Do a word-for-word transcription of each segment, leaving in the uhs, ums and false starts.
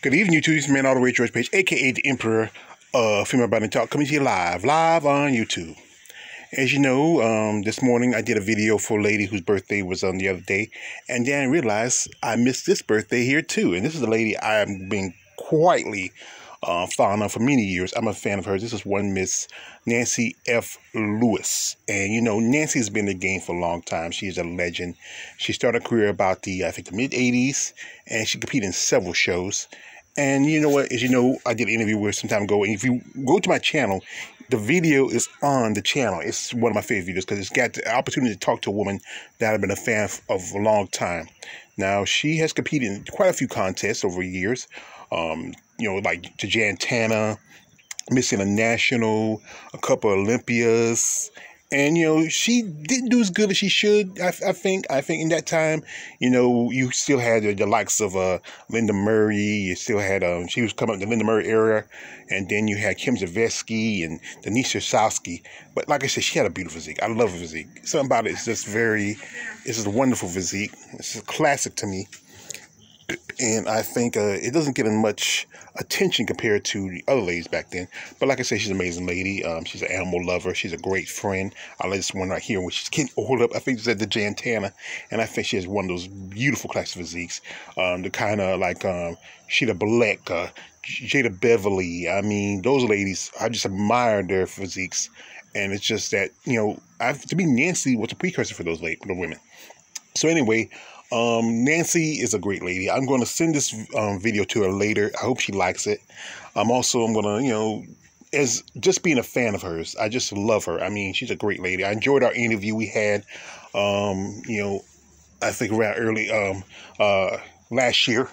Good evening, YouTube. This is Man All the Way George Page, aka the Emperor of Female Body Talk, coming to you live, live on YouTube. As you know, um, this morning I did a video for a lady whose birthday was on the other day, and then I realized I missed this birthday here too. And this is a lady I have been quietly uh, following on for many years. I'm a fan of hers. This is one Miss Nancy F. Lewis, and you know Nancy's been in the game for a long time. She's a legend. She started a career about the I think the mid eighties, and she competed in several shows. And you know what, as you know, I did an interview with her some time ago. And if you go to my channel, the video is on the channel. It's one of my favorite videos because it's got the opportunity to talk to a woman that I've been a fan of a long time. Now, she has competed in quite a few contests over years. Um, you know, like the Jan Tana, Miss International, a couple of Olympias. And, you know, she didn't do as good as she should, I, I think. I think in that time, you know, you still had the, the likes of uh, Linda Murray. You still had, um, she was coming up in the Linda Murray era. And then you had Kim Zavatsky and Denise Osowski. But like I said, she had a beautiful physique. I love her physique. Something about it is just very, it's just a wonderful physique. It's a classic to me. And I think uh, it doesn't get as much attention compared to the other ladies back then. But like I said, she's an amazing lady. Um, she's an animal lover. She's a great friend. I like this one right here, which she can't hold up. I think it's at the Jan Tana. And I think she has one of those beautiful classic physiques. Um, the kind of like um, Sheila Black, uh, Jada Beverly. I mean, those ladies, I just admire their physiques. And it's just that, you know, I've, to me, Nancy was a precursor for those late, the women. So anyway, Um, Nancy is a great lady. I'm going to send this um, video to her later. I hope she likes it. I'm also, I'm going to, you know, as just being a fan of hers, I just love her. I mean, she's a great lady. I enjoyed our interview we had, um, you know, I think around early um, uh, last year.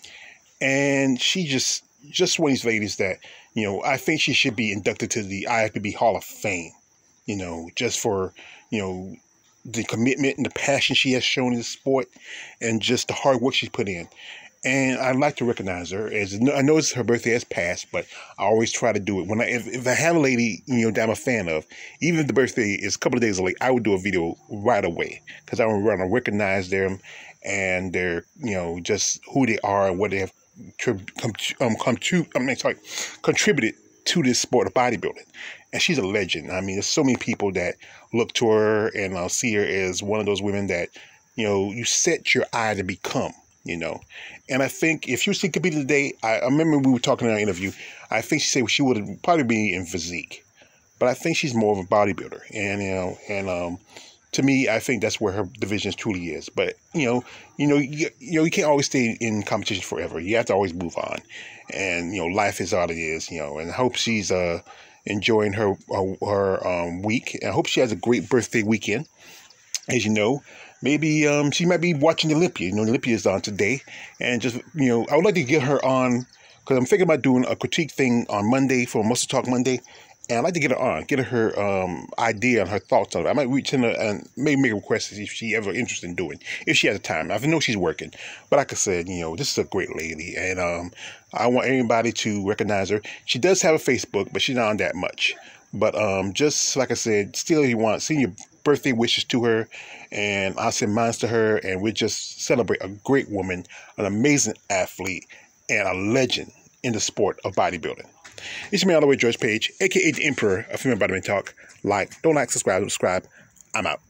And she just, just one of these ladies that, you know, I think she should be inducted to the I F B B Hall of Fame, you know, just for, you know, the commitment and the passion she has shown in the sport and just the hard work she's put in. And I'd like to recognize her. As I know it's her birthday has passed, but I always try to do it. When I, if, if I have a lady, you know, that I'm a fan of, even if the birthday is a couple of days late, I would do a video right away because I want to recognize them and their, you know, just who they are and what they have come um, come to, I mean, sorry, contributed to this sport of bodybuilding. And she's a legend. I mean, there's so many people that look to her and uh, see her as one of those women that, you know, you set your eye to become, you know. And I think if she was to compete today, I, I remember we were talking in our interview, I think she said she would probably be in physique. But I think she's more of a bodybuilder. And, you know, and um, to me, I think that's where her division truly is. But, you know, you know, you, you know, you can't always stay in competition forever. You have to always move on. And, you know, life is all it is, you know. And I hope she's uh, enjoying her, her, her um, week. And I hope she has a great birthday weekend. As you know, maybe um, she might be watching Olympia. You know, Olympia is on today. And just, you know, I would like to get her on, because I'm thinking about doing a critique thing on Monday for Muscle Talk Monday. And I'd like to get her on, get her um, idea and her thoughts on it. I might reach in her and maybe make a request if she ever interested in doing, if she has the time. I know she's working. But like I said, you know, this is a great lady. And um, I want everybody to recognize her. She does have a Facebook, but she's not on that much. But um, just like I said, still you want, send your birthday wishes to her. And I'll send mine to her. And we just celebrate a great woman, an amazing athlete, and a legend in the sport of bodybuilding. It's me all the way, George Page, aka the Emperor of Female Body Talk. Like, don't like, subscribe, subscribe. I'm out.